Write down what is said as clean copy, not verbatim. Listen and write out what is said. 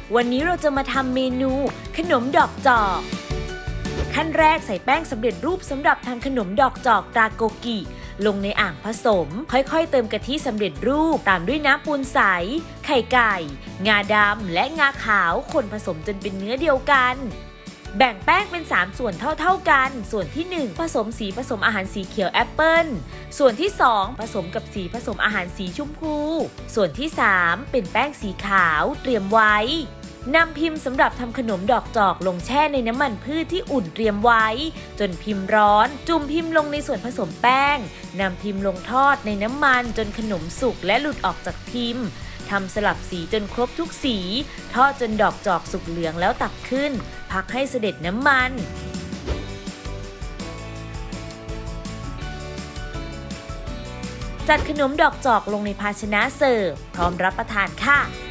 วันนี้เราจะมาทำเมนูขนมดอกจอกขั้นแรกใส่แป้งสำเร็จรูปสำหรับทำขนมดอกจอกตราโกกิลงในอ่างผสมค่อยๆเติมกะทิสำเร็จรูปตามด้วยน้ำปูนใสไข่ไก่งาดำและงาขาวคนผสมจนเป็นเนื้อเดียวกันแบ่งแป้งเป็น3ส่วนเท่าๆกันส่วนที่1ผสมสีผสมอาหารสีเขียวแอปเปิ้ลส่วนที่2ผสมกับสีผสมอาหารสีชมพูส่วนที่3เป็นแป้งสีขาวเตรียมไว้นำพิมพ์สำหรับทำขนมดอกจอกลงแช่ในน้ำมันพืชที่อุ่นเตรียมไว้จนพิมพ์ร้อนจุ่มพิมพ์ลงในส่วนผสมแป้งนำพิมพ์ลงทอดในน้ำมันจนขนมสุกและหลุดออกจากพิมพ์ทำสลับสีจนครบทุกสีทอดจนดอกจอกสุกเหลืองแล้วตักขึ้นพักให้เสด็จน้ำมันจัดขนมดอกจอกลงในภาชนะเสิร์ฟพร้อมรับประทานค่ะ